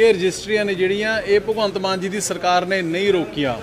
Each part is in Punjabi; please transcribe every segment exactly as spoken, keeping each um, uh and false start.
कि रजिस्ट्रियां ने जिहड़ियां ये भगवंत मान जी की सरकार ने नहीं रोकियां।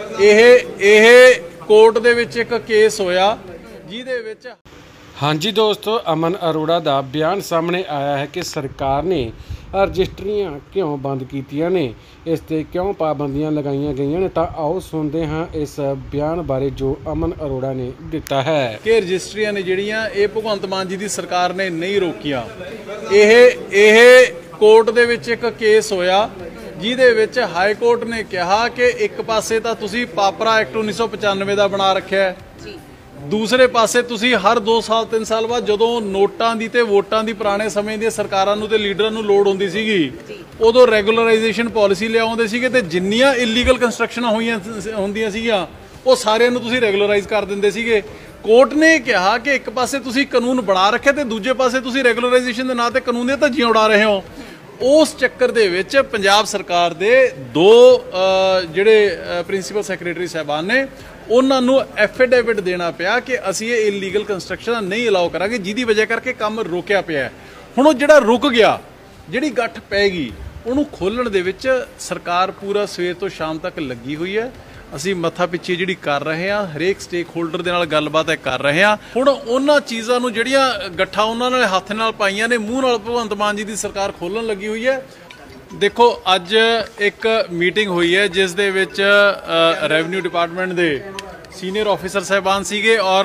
यह कोर्ट दे विच एक केस होया जिहदे विच हाँ जी दोस्तों, अमन अरोड़ा का बयान सामने आया है कि सरकार ने रजिस्ट्रियां क्यों बंद कीतियां ने, इस ते क्यों पाबंदियां लगाईयां गईयां ने। तो आओ सुनते हैं इस बयान बारे जो अमन अरोड़ा ने दिता है कि रजिस्ट्रियां ने जिहड़ियां ये भगवंत मान जी की सरकार ने नहीं रोकियां। यह यह कोर्ट दे विच एक केस होया जिहदे विच हाई कोर्ट ने कहा कि एक पासे तां तुसीं पापरा एक्ट उन्नीस सौ पचानवे का बना रखिया है, दूसरे पासे तुसीं हर दो साल तीन साल बाद जदों नोटां दी ते वोटां दी पुराने समय दी सरकारां नूं ते लीडरां नूं लोड़ हुंदी सीगी उदों रैगूलराइजेशन पॉलिसी लिआउंदे सीगे ते जिन्नियां इलीगल कंस्ट्रक्शनां होईयां हुंदियां सीगीआं ਉਹ ਸਾਰਿਆਂ ਨੂੰ ਤੁਸੀਂ ਰੈਗੂਲਰਾਈਜ਼ ਕਰ ਦਿੰਦੇ ਸੀਗੇ। ਕੋਰਟ ਨੇ ਕਿਹਾ ਕਿ ਇੱਕ ਪਾਸੇ ਤੁਸੀਂ ਕਾਨੂੰਨ ਬਣਾ ਰੱਖਿਆ ਤੇ ਦੂਜੇ ਪਾਸੇ ਤੁਸੀਂ ਰੈਗੂਲਰਾਈਜੇਸ਼ਨ ਦੇ ਨਾਂ ਤੇ ਕਾਨੂੰਨ ਦੀਆਂ ਧੱਜੀਆਂ ਉਡਾ ਰਹੇ ਹੋ। ਉਸ ਚੱਕਰ ਦੇ ਵਿੱਚ ਪੰਜਾਬ ਸਰਕਾਰ ਦੇ ਦੋ ਜਿਹੜੇ ਪ੍ਰਿੰਸੀਪਲ ਸੈਕਟਰੀ ਸਾਹਿਬਾਨ ਨੇ ਉਹਨਾਂ ਨੂੰ ਐਫੀਡੇਵਿਟ ਦੇਣਾ ਪਿਆ ਕਿ ਅਸੀਂ ਇਹ ਇਲੀਗਲ ਕੰਸਟਰਕਸ਼ਨ ਨਹੀਂ ਅਲਾਉ ਕਰਾਂਗੇ, ਜਿਹਦੀ ਵਜ੍ਹਾ ਕਰਕੇ ਕੰਮ ਰੋਕਿਆ ਪਿਆ। ਹੁਣ ਉਹ ਜਿਹੜਾ ਰੁਕ ਗਿਆ, ਜਿਹੜੀ ਗੱਠ ਪੈ ਗਈ, ਉਹਨੂੰ ਖੋਲਣ ਦੇ ਵਿੱਚ ਸਰਕਾਰ ਪੂਰਾ ਸਵੇਰ ਤੋਂ ਸ਼ਾਮ ਤੱਕ ਲੱਗੀ ਹੋਈ ਹੈ। ਅਸੀਂ ਮੱਥਾ ਪਿੱਛੇ ਜਿਹੜੀ ਕਰ ਰਹੇ ਹਾਂ, ਹਰੇਕ ਸਟੇਕ ਹੋਲਡਰ ਦੇ ਨਾਲ ਗੱਲਬਾਤ ਕਰ ਰਹੇ ਹਾਂ। ਹੁਣ ਉਹਨਾਂ ਚੀਜ਼ਾਂ ਨੂੰ ਜਿਹੜੀਆਂ ਗੱਠਾਂ ਉਹਨਾਂ ਨੇ ਹੱਥ ਨਾਲ ਪਾਈਆਂ ਨੇ, ਮੂੰਹ ਨਾਲ ਭਗਵੰਤ ਮਾਨ ਜੀ ਦੀ ਸਰਕਾਰ ਖੋਲਣ ਲੱਗੀ ਹੋਈ ਹੈ। ਦੇਖੋ ਅੱਜ ਇੱਕ ਮੀਟਿੰਗ ਹੋਈ ਹੈ ਜਿਸ ਦੇ ਵਿੱਚ ਰੈਵਨਿਊ ਡਿਪਾਰਟਮੈਂਟ ਦੇ ਸੀਨੀਅਰ ਆਫਿਸਰ ਸਾਹਿਬਾਨ ਸੀਗੇ ਔਰ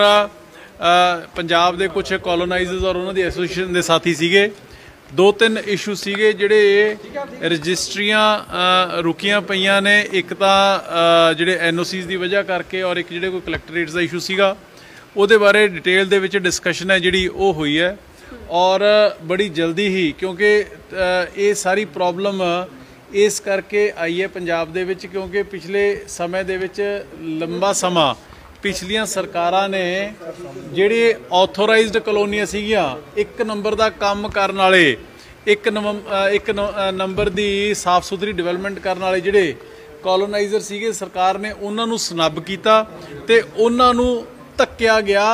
ਪੰਜਾਬ ਦੇ ਕੁਝ ਕੋਲੋਨਾਈਜ਼ਰਸ ਔਰ ਉਹਨਾਂ ਦੀ ਐਸੋਸੀਏਸ਼ਨ ਦੇ ਸਾਥੀ ਸੀਗੇ। दो तीन इशू सीगे जिहड़े रजिस्ट्रियां रुकियां पईयां ने, एक तां जिहड़े एन ओ सीज़ की वजह करके और एक जिहड़े कोई कलैक्टरेट्स का इशू सीगा उहदे बारे डिटेल दे विच डिस्कशन है जिहड़ी ओह हुई है और बड़ी जल्दी ही, क्योंकि ये सारी प्रॉब्लम इस करके आई है पंजाब दे विच क्योंकि पिछले समय दे विच लंबा समा पिछलियां सरकारां ने जिहड़े ऑथोराइज्ड कलोनियां सीगियां एक नंबर का काम करन वाले, एक नंबर एक नंबर की साफ सुथरी डिवेलपमेंट करन वाले जिहड़े कॉलोनाइजर सीगे, सरकार ने उन्हां नूं स्नब कीता ते उन्हां नूं धक्किया गया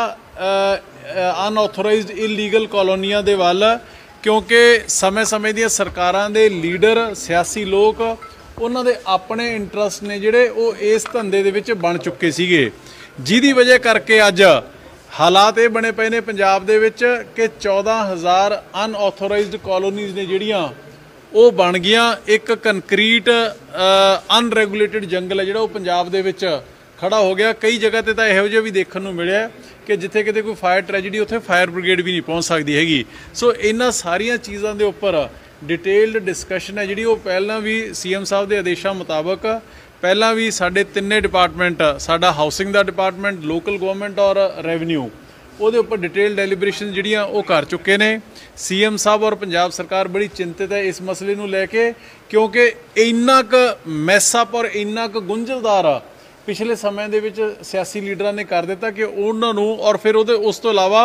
अनऑथोराइज्ड इलीगल कॉलोनियां दे वल, क्योंकि समय समय दी सरकारां दे लीडर सियासी लोग उन्हां दे अपने इंटरस्ट ने जिहड़े वो इस धंधे दे विच बन चुके सीगे, जिहदी वजह करके अज हालात ये बने पे ने पंजाब दे विच कि चौदह हज़ार अनऑथोराइज्ड कॉलोनीज़ ने जिहड़ियां वो बन गईयां। एक कंक्रीट अनरैगूलेटेड जंगल है जिहड़ा वो पंजाब दे विच खड़ा हो गया। कई जगह ते तां इहो जिहा भी देखण नूं मिलिआ कि जिथे किते कोई फायर ट्रैजेडी उत्थे फायर ब्रिगेड भी नहीं पहुंच सकती हैगी। सो इन्हां सारियां चीज़ां दे उपर डिटेल्ड डिस्कशन है जिहड़ी वो पहलां भी सी एम साहब के आदेशों मुताबक पहला भी साढ़े तिन्ने डिपार्टमेंट, साडा हाउसिंग का डिपार्टमेंट, लोकल गवर्नमेंट और रेवन्यू, वो उपर डिटेल डेलीब्रेशन जिहड़ियां वो कर चुके ने। सी एम साहब और पंजाब सरकार बड़ी चिंतित है इस मसले नूं लैके, क्योंकि इन्ना क मैसअप और इन्ना क गुंझलदार पिछले समय दे विच सियासी लीडरां ने कर दिता कि उन्हां नूं और फिर उहदे उस तो इलावा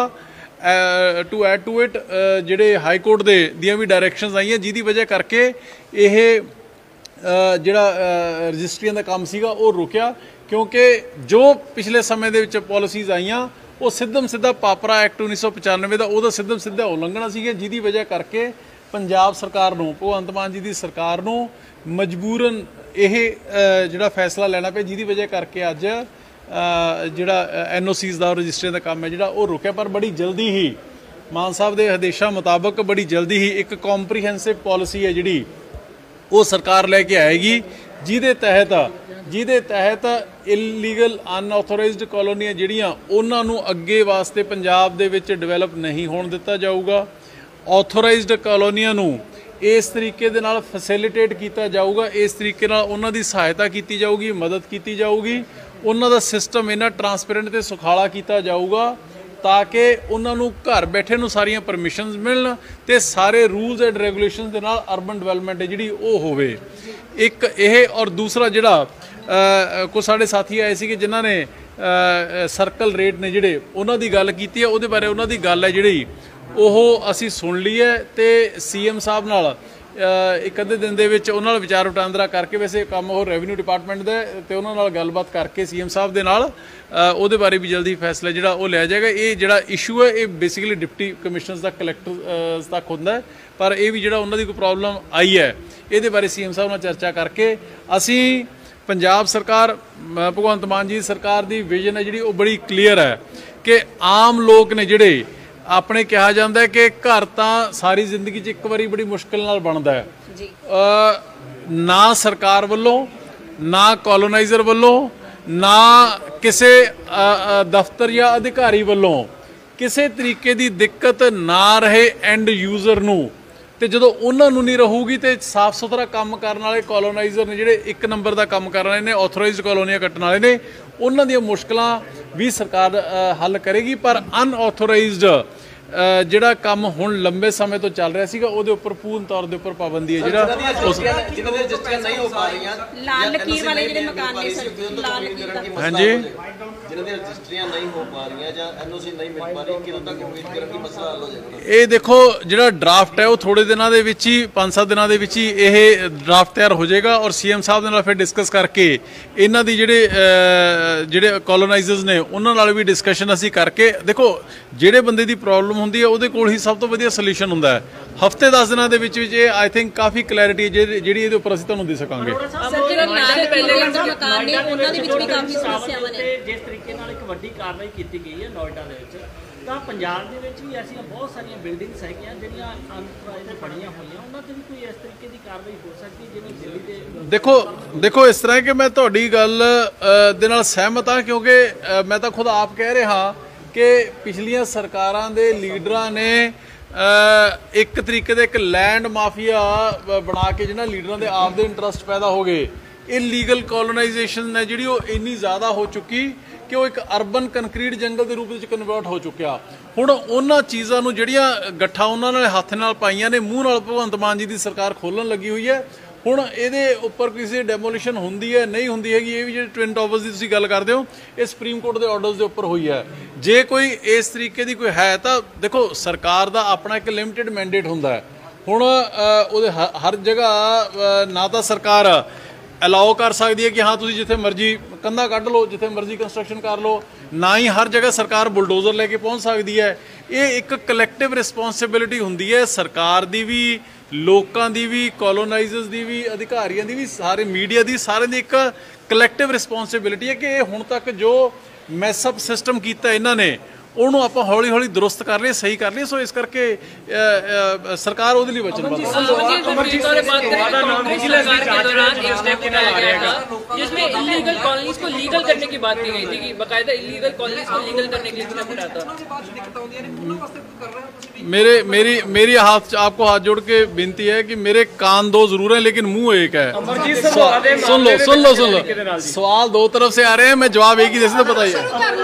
टू एड टू इट जिहड़े हाई कोर्ट दे दियां भी डायरैक्शनस आईयां, जिहदी वजह करके इह जिहड़ा रजिस्ट्रियां दा काम सीगा वो रुकिया, क्योंकि जो पिछले समय दे विच पॉलिसीज़ आईयां वो सिद्धम सिद्धा पापरा एक्ट उन्नीस सौ पचानवे का उहदा सिद्धम सिद्धा उलंघना सीगे, जिहदी वजह करके पंजाब सरकार नूं, भगवंत मान जी की सरकार नूं मजबूरन यह जिहड़ा फैसला लैना पिया, जिहदी वजह करके अज जिहड़ा एन ओ सीज़ का रजिस्ट्रियां का काम है जिहड़ा वो रुकिया। पर बड़ी जल्दी ही मान साहब के आदेशों मुताबक बड़ी जल्दी ही एक कॉम्प्रीहेंसिव पॉलिसी है जिहड़ी वो सरकार लैके आएगी, जिहदे तहत जिहदे तहत इलीगल अनऑथोराइज्ड कॉलोनियां जिहड़ियां उन्हां नूं अगे वास्ते पंजाब दे विच डिवेलप नहीं होण दिता जाऊगा। ऑथोराइज्ड कॉलोनियां नूं इस तरीके दे नाल फैसिलिटेट किया जाऊगा, इस तरीके नाल उन्हां दी सहायता की जाऊगी, मदद की जाऊगी, उन्हां दा सिस्टम इन्ना ट्रांसपेरेंट ते सुखाला किया जाऊगा ताकि उन्होंने घर बैठे नूं सारियां परमिशनस मिलन ते सारे रूल्स एंड रेगूलेशन के नाल अर्बन डिवेलपमेंट है जिहड़ी वो होवे। एक यह और दूसरा जिहड़ा कुछ साडे साथी आए सी जिन्हां ने सर्कल रेट ने जिहड़े उन्हां दी गल कीती है, उहदे बारे उन्हां दी गल है जिहड़ी ओह असीं सुन ली है ते सी एम साहब नाल ਇੱਕ ਅੱਧੇ ਦਿਨ ਦੇ ਵਿੱਚ ਉਹਨਾਂ ਨਾਲ ਵਿਚਾਰ ਵਟਾਂਦਰਾ ਕਰਕੇ, ਵੈਸੇ ਕੰਮ ਉਹ ਰੈਵਨਿਊ ਡਿਪਾਰਟਮੈਂਟ ਦਾ ਤੇ ਉਹਨਾਂ ਨਾਲ ਗੱਲਬਾਤ ਕਰਕੇ ਸੀਐਮ ਸਾਹਿਬ ਦੇ ਨਾਲ ਉਹਦੇ ਬਾਰੇ ਵੀ ਜਲਦੀ ਫੈਸਲਾ ਜਿਹੜਾ ਉਹ ਲਿਆ ਜਾਏਗਾ। ਇਹ ਜਿਹੜਾ ਇਸ਼ੂ ਹੈ ਇਹ ਬੇਸਿਕਲੀ ਡਿਪਟੀ ਕਮਿਸ਼ਨਰਸ ਦਾ ਕਲੈਕਟਰ ਤੱਕ ਹੁੰਦਾ, ਪਰ ਇਹ ਵੀ ਜਿਹੜਾ ਉਹਨਾਂ ਦੀ ਕੋਈ ਪ੍ਰੋਬਲਮ ਆਈ ਹੈ ਇਹਦੇ ਬਾਰੇ ਸੀਐਮ ਸਾਹਿਬ ਨਾਲ ਚਰਚਾ ਕਰਕੇ ਅਸੀਂ ਪੰਜਾਬ ਸਰਕਾਰ ਭਗਵੰਤ ਮਾਨ ਜੀ ਸਰਕਾਰ ਦੀ ਵਿਜ਼ਨ ਹੈ ਜਿਹੜੀ ਉਹ ਬੜੀ ਕਲੀਅਰ ਹੈ ਕਿ ਆਮ ਲੋਕ ਨੇ ਜਿਹੜੇ ਆਪਣੇ ਕਿਹਾ ਜਾਂਦਾ ਕਿ ਘਰ ਤਾਂ ਸਾਰੀ ਜ਼ਿੰਦਗੀ 'ਚ ਇੱਕ ਵਾਰੀ ਬੜੀ ਮੁਸ਼ਕਿਲ ਨਾਲ ਬਣਦਾ ਹੈ ਜੀ। ਨਾ ਸਰਕਾਰ ਵੱਲੋਂ, ਨਾ ਕੋਲੋਨਾਈਜ਼ਰ ਵੱਲੋਂ, ਨਾ ਕਿਸੇ ਦਫ਼ਤਰ ਜਾਂ ਅਧਿਕਾਰੀ ਵੱਲੋਂ ਕਿਸੇ ਤਰੀਕੇ ਦੀ ਦਿੱਕਤ ਨਾ ਰਹੇ ਐਂਡ ਯੂਜ਼ਰ ਨੂੰ। ਤੇ ਜਦੋਂ ਉਹਨਾਂ ਨੂੰ ਨਹੀਂ ਰਹੂਗੀ ਤੇ ਸਾਫ਼ ਸੁਥਰਾ ਕੰਮ ਕਰਨ ਵਾਲੇ ਕੋਲੋਨਾਈਜ਼ਰ ਨੇ ਜਿਹੜੇ ਇੱਕ ਨੰਬਰ ਦਾ ਕੰਮ ਕਰਨ ਵਾਲੇ ਨੇ, ਆਥੋਰਾਈਜ਼ਡ ਕਲੋਨੀਆਂ ਕੱਟਣ ਵਾਲੇ ਨੇ, ਉਹਨਾਂ ਦੀਆਂ ਮੁਸ਼ਕਲਾਂ ਵੀ ਸਰਕਾਰ ਹੱਲ ਕਰੇਗੀ। ਪਰ ਅਨਆਥੋਰਾਈਜ਼ਡ ਜਿਹੜਾ ਕੰਮ ਹੁਣ ਲੰਬੇ ਸਮੇਂ ਤੋਂ ਚੱਲ ਰਿਹਾ ਸੀਗਾ ਉਹਦੇ ਉੱਪਰ ਪੂਰਨ ਤੌਰ ਦੇ ਉੱਪਰ ਪਾਬੰਦੀ ਹੈ। ਜਿਹੜਾ ਜਿਨ੍ਹਾਂ ਦੇ ਰਜਿਸਟਰੀਆਂ ਨਹੀਂ ਹੋ ਪਾ ਰਹੀਆਂ, ਲਾਲ ਲਕੀਰ ਵਾਲੇ ਜਿਹੜੇ ਮਕਾਨ ਨੇ ਸਰ, ਲਾਲ ਲਕੀਰ ਹਾਂਜੀ, ਜਿਨ੍ਹਾਂ ਦੀਆਂ ਰਜਿਸਟਰੀਆਂ ਨਹੀਂ ਹੋ ਪਾ ਰਹੀਆਂ ਜਾਂ ਐਨਓਸੀ ਨਹੀਂ ਮਿਲ ਪਾ ਰਹੀ, ਕਿਦੋਂ ਤੱਕ ਉਮੀਦ ਕਰਨ ਕਿ ਮਸਲਾ ਹੱਲ ਹੋ ਜਾਏਗਾ? ਇਹ ਦੇਖੋ ਜਿਹੜਾ ਡਰਾਫਟ ਹੈ ਉਹ ਥੋੜੇ ਦਿਨਾਂ ਦੇ ਵਿੱਚ ਹੀ, ਪੰਜ ਸੱਤ ਦਿਨਾਂ ਦੇ ਵਿੱਚ ਹੀ ਇਹ ਡਰਾਫਟ ਤਿਆਰ ਹੋ ਜਾਏਗਾ ਔਰ ਸੀਐਮ ਸਾਹਿਬ ਦੇ ਨਾਲ ਫਿਰ ਡਿਸਕਸ ਕਰਕੇ ਇਹਨਾਂ ਦੀ ਜਿਹੜੇ ਜਿਹੜੇ ਕੋਲੋਨਾਈਜ਼ਰਸ ਨੇ ਉਹਨਾਂ ਨਾਲ ਵੀ ਡਿਸਕਸ਼ਨ ਅਸੀਂ ਕਰਕੇ, ਦੇਖੋ ਜਿਹੜੇ ਬੰਦੇ ਦੀ ਪ੍ਰੋਬਲਮ ਹੁੰਦੀ ਹੈ ਉਹਦੇ ਕੋਲ ਹੀ ਸਭ ਤੋਂ ਵਧੀਆ ਸੋਲੂਸ਼ਨ ਹੁੰਦਾ ਹੈ। ਹਫ਼ਤੇ ਦਸ ਦਿਨਾਂ ਦੇ ਵਿੱਚ ਵਿੱਚ ਇਹ ਆਈ ਥਿੰਕ ਕਾਫੀ ਕਲੈਰਿਟੀ ਜਿਹੜੀ ਇਹਦੇ ਉੱਪਰ ਅਸੀਂ ਤੁਹਾਨੂੰ ਦੇ ਸਕਾਂਗੇ। ਸਰ ਜਿਹੜਾ ਨਾਲ ਪਹਿਲੇ ਮਕਾਨ ਨੇ ਉਹਨਾਂ ਦੇ ਵਿੱਚ ਵੀ ਕਾਫੀ ਸਮੱਸਿਆਵਾਂ ਨੇ। ਜਿਸ ਤਰੀਕੇ ਨਾਲ ਇੱਕ ਵੱਡੀ ਕਾਰਵਾਈ ਕੀਤੀ ਗਈ ਹੈ ਨੋਇਡਾ ਦੇ ਵਿੱਚ, ਤਾਂ ਪੰਜਾਬ ਦੇ ਵਿੱਚ ਵੀ ਐਸੀਆਂ ਬਹੁਤ ਸਾਰੀਆਂ ਬਿਲਡਿੰਗਸ ਹੈਗੀਆਂ ਜਿਹੜੀਆਂ ਅਨਪਰਾਈਜ਼ਡ ਬਣੀਆਂ ਹੋਈਆਂ, ਉਹਨਾਂ ਤੇ ਵੀ ਕੋਈ ਇਸ ਤਰੀਕੇ ਦੀ ਕਾਰਵਾਈ ਹੋ ਸਕਦੀ ਜਿਵੇਂ ਦਿੱਲੀ ਦੇ? ਦੇਖੋ ਦੇਖੋ ਇਸ ਤਰ੍ਹਾਂ ਕਿ ਮੈਂ ਤੁਹਾਡੀ ਗੱਲ ਦੇ ਨਾਲ ਸਹਿਮਤ ਹਾਂ, ਕਿਉਂਕਿ ਮੈਂ ਤਾਂ ਖੁਦ ਆਪ ਕਹਿ ਰਿਹਾ ਕਿ ਪਿਛਲੀਆਂ ਸਰਕਾਰਾਂ ਦੇ ਲੀਡਰਾਂ ਨੇ ਇੱਕ ਤਰੀਕੇ ਦਾ ਇੱਕ ਲੈਂਡ ਮਾਫੀਆ ਬਣਾ ਕੇ ਜਿਹਨਾਂ ਲੀਡਰਾਂ ਦੇ ਆਪ ਦੇ ਇੰਟਰਸਟ ਪੈਦਾ ਹੋ ਗਏ। ਇਲੀਗਲ ਕੋਲੋਨਾਈਜੇਸ਼ਨ ਹੈ ਜਿਹੜੀ ਉਹ ਇੰਨੀ ਜ਼ਿਆਦਾ ਹੋ ਚੁੱਕੀ ਕਿ ਉਹ ਇੱਕ ਅਰਬਨ ਕੰਕਰੀਟ ਜੰਗਲ ਦੇ ਰੂਪ ਵਿੱਚ ਕਨਵਰਟ ਹੋ ਚੁੱਕਿਆ। ਹੁਣ ਉਹਨਾਂ ਚੀਜ਼ਾਂ ਨੂੰ ਜਿਹੜੀਆਂ ਗੱਠਾਂ ਉਹਨਾਂ ਨਾਲ ਹੱਥ ਨਾਲ ਪਾਈਆਂ ਨੇ, ਮੂੰਹ ਨਾਲ ਭਗਵੰਤ ਮਾਨ ਜੀ ਦੀ ਸਰਕਾਰ ਖੋਲਣ ਲੱਗੀ ਹੋਈ ਹੈ। ਹੁਣ ਇਹਦੇ ਉੱਪਰ ਕਿਸੇ ਡੈਮੋਲੀਸ਼ਨ ਹੁੰਦੀ ਹੈ ਨਹੀਂ ਹੁੰਦੀ ਹੈਗੀ, ਇਹ ਵੀ ਜਿਹੜੇ ਟਵਿਨ ਟਾਵਰਸ ਦੀ ਤੁਸੀਂ ਗੱਲ ਕਰਦੇ ਹੋ ਇਹ ਸੁਪਰੀਮ ਕੋਰਟ ਦੇ ਆਰਡਰਸ ਦੇ ਉੱਪਰ ਹੋਈ ਹੈ। ਜੇ ਕੋਈ ਇਸ ਤਰੀਕੇ ਦੀ ਕੋਈ ਹੈ ਤਾਂ ਦੇਖੋ ਸਰਕਾਰ ਦਾ ਆਪਣਾ ਇੱਕ ਲਿਮਿਟਿਡ ਮੈਂਡੇਟ ਹੁੰਦਾ ਹੈ। ਹੁਣ ਉਹਦੇ ਹਰ ਜਗ੍ਹਾ ਨਾ ਤਾਂ ਸਰਕਾਰ ਅਲਾਓ ਕਰ ਸਕਦੀ ਹੈ ਕਿ ਹਾਂ ਤੁਸੀਂ ਜਿੱਥੇ ਮਰਜ਼ੀ ਕੰਧਾਂ ਕੱਢ ਲਓ, ਜਿੱਥੇ ਮਰਜ਼ੀ ਕੰਸਟਰਕਸ਼ਨ ਕਰ ਲਓ, ਨਾ ਹੀ ਹਰ ਜਗ੍ਹਾ ਸਰਕਾਰ ਬੁਲਡੋਜ਼ਰ ਲੈ ਕੇ ਪਹੁੰਚ ਸਕਦੀ ਹੈ। ਇਹ ਇੱਕ ਕਲੈਕਟਿਵ ਰਿਸਪੌਂਸਿਬਿਲਿਟੀ ਹੁੰਦੀ ਹੈ ਸਰਕਾਰ ਦੀ ਵੀ, ਲੋਕਾਂ ਦੀ ਵੀ, ਕੋਲੋਨਾਈਜ਼ਰਸ ਦੀ ਵੀ, ਅਧਿਕਾਰੀਆਂ ਦੀ ਵੀ, ਸਾਰੇ ਮੀਡੀਆ ਦੀ, ਸਾਰਿਆਂ ਦੀ ਇੱਕ ਕਲੈਕਟਿਵ ਰਿਸਪੌਂਸਿਬਿਲਿਟੀ ਹੈ ਕਿ ਇਹ ਹੁਣ ਤੱਕ ਜੋ ਮੈਸਅਪ ਸਿਸਟਮ ਕੀਤਾ ਇਹਨਾਂ ਨੇ ਉਹਨੂੰ ਆਪਾਂ ਹੌਲੀ ਹੌਲੀ ਦੁਰਸਤ ਕਰ ਲਈਏ, ਸਹੀ ਕਰ ਲਈਏ। ਸੋ ਇਸ ਕਰਕੇ ਸਰਕਾਰ ਉਹਦੇ ਲਈ ਵਚਨਬੱਧ ਹੈ। जिसमें इलीगल कॉलोनीज को लीगल करने की बात की गई थी कि बकायदा इलीगल कॉलोनीज को लीगल करने के लिए स्टेप उठाता। मेरे मेरी मेरी हाथ आपको हाथ जोड़ के विनती है कि मेरे कान दो जरूर हैं लेकिन मुंह एक है। सुन लो सुन लो सुन लो सवाल दो तरफ से आ रहे हैं, मैं जवाब एक ही जैसे तो बताइए।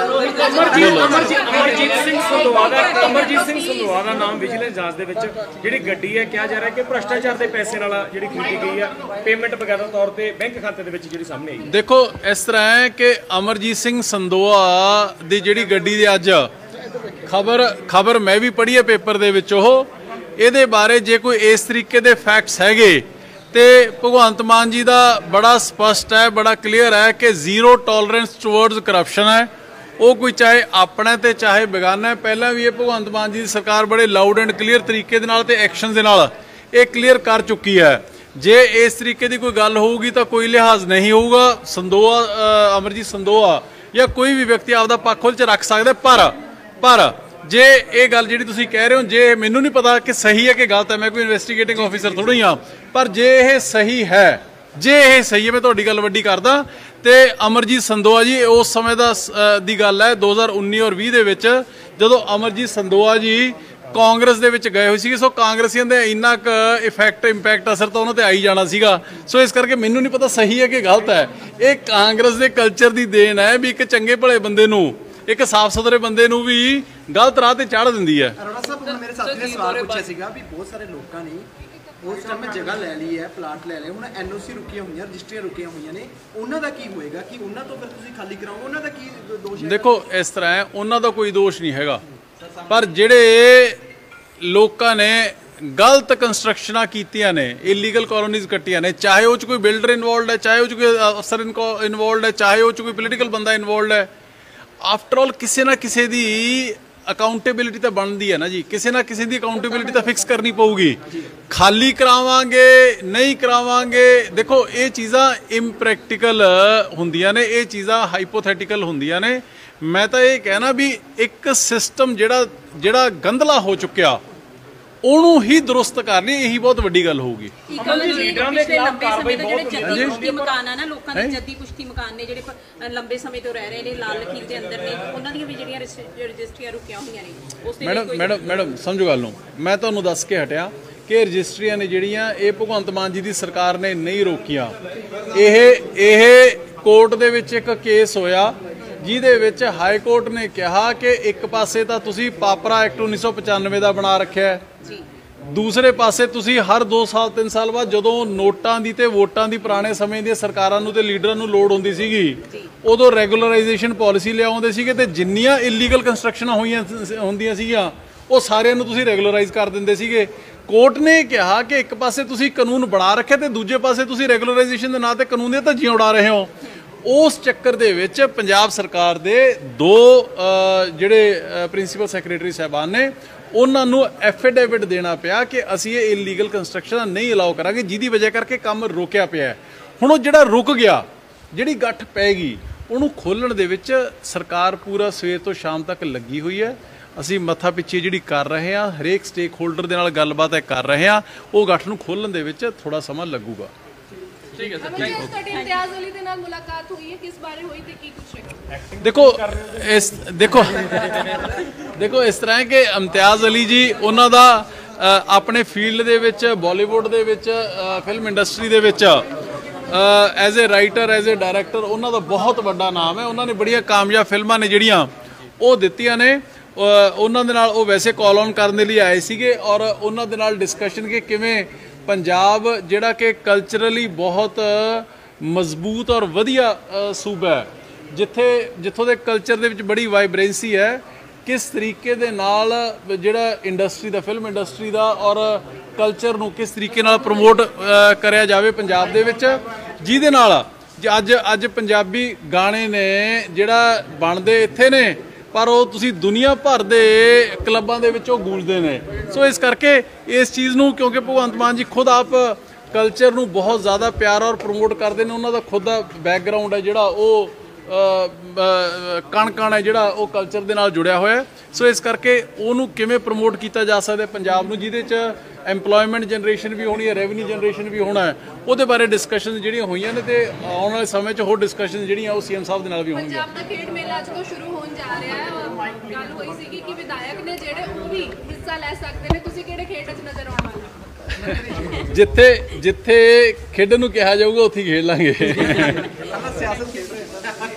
ਅਮਰਜੀਤ ਸਿੰਘ ਸੰਧਵਾ ਦਾ ਅਮਰਜੀਤ ਸਿੰਘ ਸੰਧਵਾ ਦਾ ਨਾਮ ਵਿਜੀਲੈਂਸ ਜਾਂਚ ਦੇ ਵਿੱਚ ਜਿਹੜੀ ਗੱਡੀ ਹੈ ਕਿਹਾ ਜਾ ਰਿਹਾ ਕਿ ਭ੍ਰਸ਼ਟਾਚਾਰ ਦੇ ਪੈਸੇ ਨਾਲ ਜਿਹੜੀ ਖਰੀਦੀ ਗਈ ਹੈ, ਪੇਮੈਂਟ ਵਗੈਰਾ ਤੌਰ ਤੇ ਬੈਂਕ ਖਾਤੇ ਦੇ ਵਿੱਚ ਜਿਹੜੀ ਸਾਹਮਣੇ ਆਈ। ਦੇਖੋ ਇਸ ਤਰ੍ਹਾਂ ਹੈ ਕਿ ਅਮਰਜੀਤ ਸਿੰਘ ਸੰਧਵਾ ਦੀ ਜਿਹੜੀ ਗੱਡੀ ਦੇ ਅੱਜ ਖਬਰ ਖਬਰ ਮੈਂ ਵੀ ਪੜ੍ਹੀ ਹੈ ਪੇਪਰ ਦੇ ਵਿੱਚ, ਉਹ ਇਹਦੇ ਬਾਰੇ ਜੇ ਕੋਈ ਇਸ ਤਰੀਕੇ ਦੇ ਫੈਕਟਸ ਹੈਗੇ ਤੇ ਭਗਵੰਤ ਮਾਨ ਜੀ ਦਾ ਬੜਾ ਸਪਸ਼ਟ ਹੈ, ਬੜਾ ਕਲੀਅਰ ਹੈ ਕਿ ਜ਼ੀਰੋ ਟੋਲਰੈਂਸ ਟੁਵਰਡਸ ਕਰਪਸ਼ਨ ਹੈ। ਉਹ ਕੋਈ ਚਾਹੇ ਆਪਣਾ ਤੇ ਚਾਹੇ ਬੇਗਾਨਾ। ਪਹਿਲਾਂ ਵੀ ਇਹ ਭਗਵੰਤ ਮਾਨ ਜੀ ਦੀ ਸਰਕਾਰ ਬੜੇ ਲਾਊਡ ਐਂਡ ਕਲੀਅਰ ਤਰੀਕੇ ਦੇ ਨਾਲ ਤੇ ਐਕਸ਼ਨ ਦੇ ਨਾਲ ਇਹ ਕਲੀਅਰ ਕਰ ਚੁੱਕੀ ਹੈ। ਜੇ ਇਸ ਤਰੀਕੇ ਦੀ ਕੋਈ ਗੱਲ ਹੋਊਗੀ ਤਾਂ ਕੋਈ ਲਿਹਾਜ਼ ਨਹੀਂ ਹੋਊਗਾ। ਸੰਦੋਆ ਅਮਰਜੀਤ ਸੰਦੋਆ ਜਾਂ ਕੋਈ ਵੀ ਵਿਅਕਤੀ ਆਪਦਾ ਪੱਖ ਉਹਦੇ 'ਚ ਰੱਖ ਸਕਦਾ। ਪਰ ਪਰ ਜੇ ਇਹ ਗੱਲ ਜਿਹੜੀ ਤੁਸੀਂ ਕਹਿ ਰਹੇ ਹੋ, ਜੇ ਮੈਨੂੰ ਨਹੀਂ ਪਤਾ ਕਿ ਸਹੀ ਹੈ ਕਿ ਗਲਤ ਹੈ, ਮੈਂ ਕੋਈ ਇਨਵੈਸਟੀਗੇਟਿੰਗ ਆਫੀਸਰ ਥੋੜ੍ਹਾ ਹੀ ਹਾਂ, ਪਰ ਜੇ ਇਹ ਸਹੀ ਹੈ, ਜੇ ਇਹ ਸਹੀ ਹੈ, ਮੈਂ ਤੁਹਾਡੀ ਗੱਲ ਵੱਡੀ ਕਰਦਾ। ਤੇ ਅਮਰਜੀਤ ਸੰਦੋਆ ਜੀ ਉਸ ਸਮੇਂ ਦਾ ਦੀ ਗੱਲ ਹੈ ਦੋ ਹਜ਼ਾਰ ਉੱਨੀ ਔਰ ਵੀਹ ਦੇ ਵਿੱਚ, ਜਦੋਂ ਅਮਰਜੀਤ ਸੰਦੋਆ ਜੀ ਕਾਂਗਰਸ ਦੇ ਵਿੱਚ ਗਏ ਹੋਏ ਸੀਗੇ। ਸੋ ਕਾਂਗਰਸੀਆਂ ਦੇ ਇੰਨਾ ਕੁ ਇਫੈਕਟ ਇੰਪੈਕਟ ਅਸਰ ਤਾਂ ਉਹਨਾਂ ਤੇ ਆਈ ਜਾਣਾ ਸੀਗਾ। ਸੋ ਇਸ ਕਰਕੇ ਮੈਨੂੰ ਨਹੀਂ ਪਤਾ ਸਹੀ ਹੈ ਕਿ ਗਲਤ ਹੈ। ਇਹ ਕਾਂਗਰਸ ਦੇ ਕਲਚਰ ਦੀ ਦੇਣ ਹੈ ਵੀ ਇੱਕ ਚੰਗੇ ਭਲੇ ਬੰਦੇ ਨੂੰ, ਇੱਕ ਸਾਫ਼ ਸੁਥਰੇ ਬੰਦੇ ਨੂੰ ਵੀ ਗਲਤ ਰਾਹ ਤੇ ਚਾੜ ਦਿੰਦੀ ਹੈ। ਅਰੋੜਾ ਸਾਹਿਬ ਹੁਣ ਮੇਰੇ ਸਾਥੀ ਨੇ ਸਵਾਲ ਪੁੱਛਿਆ ਸੀਗਾ ਵੀ ਬਹੁਤ ਸਾਰੇ ਲੋਕਾਂ ਨੇ ਉਸ ਟਾਈਮ ਜਗ੍ਹਾ ਲੈ ਲਈ ਹੈ, ਪਲਾਟ ਲੈ ਲਏ, ਹੁਣ ਐਨਓਸੀ ਰੁਕੀਆਂ ਹੋਈਆਂ, ਰਜਿਸਟਰੀਆਂ ਰੁਕੀਆਂ ਹੋਈਆਂ ਨੇ, ਉਹਨਾਂ ਦਾ ਕੀ ਹੋਏਗਾ? ਕਿ ਉਹਨਾਂ ਤੋਂ ਫਿਰ ਤੁਸੀਂ ਖਾਲੀ ਕਰਾਓਗੇ? ਉਹਨਾਂ ਦਾ ਕੀ ਦੋਸ਼ ਹੈ? ਦੇਖੋ ਇਸ ਤਰ੍ਹਾਂ ਹੈ, ਉਹਨਾਂ ਦਾ ਕੋਈ ਦੋਸ਼ ਨਹੀਂ ਹੈਗਾ, ਪਰ ਜਿਹੜੇ ਲੋਕਾਂ ਨੇ ਗਲਤ ਕੰਸਟਰਕਸ਼ਨਾਂ ਕੀਤੀਆਂ ਨੇ, ਇਲੀਗਲ ਕਾਲੋਨੀਜ਼ ਕੱਟੀਆਂ ਨੇ, ਚਾਹੇ ਉਹ 'ਚ ਕੋਈ ਬਿਲਡਰ ਇਨਵੋਲਡ ਹੈ, ਚਾਹੇ ਉਹ 'ਚ ਕੋਈ ਅਫਸਰ ਇਨਵੋਲਡ ਹੈ, ਚਾਹੇ ਉਹ 'ਚ ਕੋਈ ਪੋਲੀਟੀਕਲ ਬੰਦਾ ਇਨਵੋਲਡ ਹੈ। ਆਫਟਰ ਆਲ ਕਿਸੇ ਨਾ ਕਿਸੇ ਦੀ ਅਕਾਊਂਟੇਬਿਲਿਟੀ ਤਾਂ ਬਣਦੀ ਹੈ ਨਾ ਜੀ, ਕਿਸੇ ਨਾ ਕਿਸੇ ਦੀ ਅਕਾਊਂਟੇਬਿਲਿਟੀ ਤਾਂ ਫਿਕਸ ਕਰਨੀ ਪਊਗੀ। ਖਾਲੀ ਕਰਾਵਾਂਗੇ ਨਹੀਂ ਕਰਾਵਾਂਗੇ, ਦੇਖੋ ਇਹ ਚੀਜ਼ਾਂ ਇੰਪ੍ਰੈਕਟੀਕਲ ਹੁੰਦੀਆਂ ਨੇ, ਇਹ ਚੀਜ਼ਾਂ ਹਾਈਪੋਥੈਟੀਕਲ ਹੁੰਦੀਆਂ ਨੇ। ਮੈਂ ਤਾਂ ਇਹ ਕਹਿਣਾ ਵੀ ਇੱਕ ਸਿਸਟਮ ਜਿਹੜਾ ਜਿਹੜਾ ਗੰਦਲਾ ਹੋ ਚੁੱਕਿਆ ਉਹਨੂੰ ਹੀ ਦਰੁਸਤ ਕਰ ਲਈ, ਇਹੀ ਬਹੁਤ ਵੱਡੀ ਗੱਲ ਹੋਊਗੀ। ਲੀਡਰਾਂ ਦੇ ਖਿਲਾਫ ਕਾਰਵਾਈ ਬਹੁਤ ਜੱਦੀ ਪੁਸ਼ਤੀ ਮਕਾਨ ਆ ਨਾ, ਲੋਕਾਂ ਦੇ ਜੱਦੀ ਪੁਸ਼ਤੀ ਮਕਾਨ ਨੇ ਜਿਹੜੇ ਲੰਬੇ ਸਮੇਂ ਤੋਂ ਰਹਿ ਰਹੇ ਨੇ ਲਾਲ ਲਖੀਰ ਦੇ ਅੰਦਰ ਨੇ, ਉਹਨਾਂ ਦੀਆਂ ਵੀ ਜਿਹੜੀਆਂ ਰਜਿਸਟਰੀਆਂ ਰੁਕੀਆਂ ਹੋਈਆਂ ਨੇ ਉਸ ਦੇ ਮੈਡਮ ਮੈਡਮ ਮੈਡਮ ਸਮਝੋ ਗੱਲ ਨੂੰ, ਮੈਂ ਤੁਹਾਨੂੰ ਦੱਸ ਕੇ ਹਟਿਆ ਕਿ ਰਜਿਸਟਰੀਆਂ ਨੇ ਜਿਹੜੀਆਂ ਇਹ ਭਗਵੰਤ ਮਾਨ ਜੀ ਦੀ ਸਰਕਾਰ ਨੇ ਨਹੀਂ ਰੋਕੀਆਂ। ਇਹ ਇਹ ਕੋਰਟ ਦੇ ਵਿੱਚ ਇੱਕ ਕੇਸ ਹੋਇਆ ਜਿਹਦੇ ਵਿੱਚ ਹਾਈ ਕੋਰਟ ਨੇ ਕਿਹਾ ਕਿ ਇੱਕ ਪਾਸੇ ਤਾਂ ਤੁਸੀਂ ਪਾਪਰਾ ਐਕਟ ਉੱਨੀ ਸੌ ਪਚਾਨਵੇਂ ਦਾ ਬਣਾ ਰੱਖਿਆ, ਦੂਸਰੇ ਪਾਸੇ ਤੁਸੀਂ ਹਰ ਦੋ ਸਾਲ ਤਿੰਨ ਸਾਲ ਬਾਅਦ ਜਦੋਂ ਨੋਟਾਂ ਦੀ ਤੇ ਵੋਟਾਂ ਦੀ ਪੁਰਾਣੇ ਸਮੇਂ ਦੀਆਂ ਸਰਕਾਰਾਂ ਨੂੰ ਤੇ ਲੀਡਰਾਂ ਨੂੰ ਲੋੜ ਹੁੰਦੀ ਸੀਗੀ ਉਦੋਂ ਰੈਗੂਲਰਾਈਜੇਸ਼ਨ ਪਾਲਿਸੀ ਲਿਆਉਂਦੇ ਸੀਗੇ ਤੇ ਜਿੰਨੀਆਂ ਇਲੀਗਲ ਕੰਸਟਰਕਸ਼ਨਾਂ ਹੋਈਆਂ ਹੁੰਦੀਆਂ ਸੀਗੀਆਂ ਉਹ ਸਾਰਿਆਂ ਨੂੰ ਤੁਸੀਂ ਰੈਗੂਲਰਾਈਜ਼ ਕਰ ਦਿੰਦੇ ਸੀਗੇ। ਕੋਰਟ ਨੇ ਕਿਹਾ ਕਿ ਇੱਕ ਪਾਸੇ ਤੁਸੀਂ ਕਾਨੂੰਨ ਬਣਾ ਰੱਖਿਆ ਤੇ ਦੂਜੇ ਪਾਸੇ ਤੁਸੀਂ ਰੈਗੂਲਰਾਈਜੇਸ਼ਨ ਦੇ ਨਾਂ ਤੇ ਕਾਨੂੰਨ ਦੀਆਂ ਧੱਜੀਆਂ ਉਡਾ ਰਹੇ ਹੋ। ਉਸ ਚੱਕਰ ਦੇ ਵਿੱਚ ਪੰਜਾਬ ਸਰਕਾਰ ਦੇ ਦੋ ਜਿਹੜੇ ਪ੍ਰਿੰਸੀਪਲ ਸੈਕਟਰੀ ਸਾਹਿਬਾਨ ਨੇ ਉਹਨਾਂ ਨੂੰ ਐਫੀਡੇਵਿਟ ਦੇਣਾ ਪਿਆ ਕਿ ਅਸੀਂ ਇਹ ਇਲੀਗਲ ਕੰਸਟਰਕਸ਼ਨ ਨਹੀਂ ਅਲਾਉ ਕਰਾਂਗੇ, ਜਿਹਦੀ ਵਜ੍ਹਾ ਕਰਕੇ ਕੰਮ ਰੋਕਿਆ ਪਿਆ। ਹੁਣ ਉਹ ਜਿਹੜਾ ਰੁਕ ਗਿਆ, ਜਿਹੜੀ ਗੱਠ ਪੈ ਗਈ, ਉਹਨੂੰ ਖੋਲਣ ਦੇ ਵਿੱਚ ਸਰਕਾਰ ਪੂਰਾ ਸਵੇਰ ਤੋਂ ਸ਼ਾਮ ਤੱਕ ਲੱਗੀ ਹੋਈ ਹੈ। ਅਸੀਂ ਮੱਥਾ ਪਿੱਛੇ ਜਿਹੜੀ ਕਰ ਰਹੇ ਹਾਂ, ਹਰੇਕ ਸਟੇਕ ਹੋਲਡਰ ਦੇ ਨਾਲ ਗੱਲਬਾਤ ਹੈ ਕਰ ਰਹੇ ਹਾਂ, ਉਹ ਗੱਠ ਨੂੰ ਖੋਲਣ ਦੇ ਵਿੱਚ ਥੋੜਾ ਸਮਾਂ ਲੱਗੂਗਾ। ਠੀਕ ਹੈ sir, thank you. Imtiaz Ali ਦੇ ਨਾਲ ਮੁਲਾਕਾਤ ਹੋਈ ਹੈ, ਕਿਸ ਬਾਰੇ ਹੋਈ ਤੇ ਕੀ ਕੁਝ ਹੈ? ਦੇਖੋ ਇਸ ਦੇਖੋ ਦੇਖੋ ਇਸ ਤਰ੍ਹਾਂ ਹੈ ਕਿ ਇਮਤਿਆਜ਼ ਅਲੀ ਜੀ ਉਹਨਾਂ ਦਾ ਆਪਣੇ ਫੀਲਡ ਦੇ ਵਿੱਚ ਬਾਲੀਵੁੱਡ ਦੇ ਵਿੱਚ ਫਿਲਮ ਇੰਡਸਟਰੀ ਦੇ ਵਿੱਚ as a writer as a director ਉਹਨਾਂ ਦਾ ਬਹੁਤ ਵੱਡਾ ਨਾਮ ਹੈ। ਉਹਨਾਂ ਨੇ ਬੜੀਆਂ ਕਾਮਯਾਬ ਫਿਲਮਾਂ ਨੇ ਜਿਹੜੀਆਂ ਉਹ ਦਿੱਤੀਆਂ ਨੇ। ਉਹਨਾਂ ਦੇ ਨਾਲ ਉਹ ਵੈਸੇ ਕਾਲ ਔਨ ਕਰਨ ਦੇ ਲਈ ਆਏ ਸੀਗੇ ਔਰ ਉਹਨਾਂ ਦੇ ਨਾਲ ਡਿਸਕਸ਼ਨ ਕਿ ਕਿਵੇਂ ਪੰਜਾਬ ਜਿਹੜਾ ਕਿ ਕਲਚਰਲੀ ਬਹੁਤ ਮਜ਼ਬੂਤ ਔਰ ਵਧੀਆ ਸੂਬਾ ਹੈ, ਜਿੱਥੇ ਜਿੱਥੋਂ ਦੇ ਕਲਚਰ ਦੇ ਵਿੱਚ ਬੜੀ ਵਾਈਬ੍ਰੈਂਸੀ ਹੈ, ਕਿਸ ਤਰੀਕੇ ਦੇ ਨਾਲ ਜਿਹੜਾ ਇੰਡਸਟਰੀ ਦਾ ਫਿਲਮ ਇੰਡਸਟਰੀ ਦਾ ਔਰ ਕਲਚਰ ਨੂੰ ਕਿਸ ਤਰੀਕੇ ਨਾਲ ਪ੍ਰਮੋਟ ਕਰਿਆ ਜਾਵੇ ਪੰਜਾਬ ਦੇ ਵਿੱਚ, ਜਿਹਦੇ ਨਾਲ ਅੱਜ ਅੱਜ ਪੰਜਾਬੀ ਗਾਣੇ ਨੇ ਜਿਹੜਾ ਬਣਦੇ ਇੱਥੇ ਨੇ ਪਰ ਉਹ ਤੁਸੀਂ ਦੁਨੀਆ ਭਰ ਦੇ ਕਲੱਬਾਂ ਦੇ ਵਿੱਚ ਉਹ ਗੂੰਜਦੇ ਨੇ। ਸੋ ਇਸ ਕਰਕੇ ਇਸ ਚੀਜ਼ ਨੂੰ, ਕਿਉਂਕਿ ਭਗਵੰਤ ਮਾਨ ਜੀ ਖੁਦ ਆਪ ਕਲਚਰ ਨੂੰ ਬਹੁਤ ਜ਼ਿਆਦਾ ਪਿਆਰ ਔਰ ਪ੍ਰਮੋਟ ਕਰਦੇ ਨੇ, ਉਹਨਾਂ ਦਾ ਖੁਦ ਦਾ ਬੈਕਗਰਾਊਂਡ ਹੈ ਜਿਹੜਾ ਉਹ ਕਣ ਕਣ ਹੈ ਜਿਹੜਾ ਉਹ ਕਲਚਰ ਦੇ ਨਾਲ ਜੁੜਿਆ ਹੋਇਆ। ਸੋ ਇਸ ਕਰਕੇ ਉਹਨੂੰ ਕਿਵੇਂ ਪ੍ਰਮੋਟ ਕੀਤਾ ਜਾ ਸਕਦਾ ਪੰਜਾਬ ਨੂੰ, ਜਿਹਦੇ 'ਚ ਐਮਪਲੋਇਮੈਂਟ ਜਨਰੇਸ਼ਨ ਵੀ ਹੋਣੀ ਹੈ, ਰੈਵਨਿਊ ਜਨਰੇਸ਼ਨ ਵੀ ਹੋਣਾ ਹੈ, ਉਹਦੇ ਬਾਰੇ ਡਿਸਕਸ਼ਨ ਜਿਹੜੀਆਂ ਹੋਈਆਂ ਨੇ ਤੇ ਆਉਣ ਵਾਲੇ ਸਮੇਂ 'ਚ ਹੋਰ ਡਿਸਕਸ਼ਨ ਜਿਹੜੀਆਂ ਉਹ ਸੀਐਮ ਸਾਹਿਬ ਦੇ ਨਾਲ ਵੀ ਹੋਣਗੀਆਂ। ਪੰਜਾਬ ਦਾ ਖੇਡ ਮੇਲਾ ਜਦੋਂ ਸ਼ੁਰੂ ਹੋਣ ਜਾ ਰਿਹਾ ਹੈ, ਗੱਲ ਹੋਈ ਸੀਗੀ ਕਿ ਵਿਧਾਇਕ ਨੇ ਜਿਹੜੇ ਉਹ ਵੀ ਹਿੱਸਾ ਲੈ ਸਕਦੇ ਨੇ, ਤੁਸੀਂ ਕਿਹੜੇ ਖੇਡ 'ਚ ਨਜ਼ਰ ਆਉਣ ਵਾਲੇ? ਜਿੱਥੇ ਜਿੱਥੇ ਖੇਡਣ ਨੂੰ ਕਿਹਾ ਜਾਊਗਾ ਉੱਥੇ ਖੇਡ ਲਾਂਗੇ। ਸਿਆਸਤ ਖੇਡ ਰਹੇ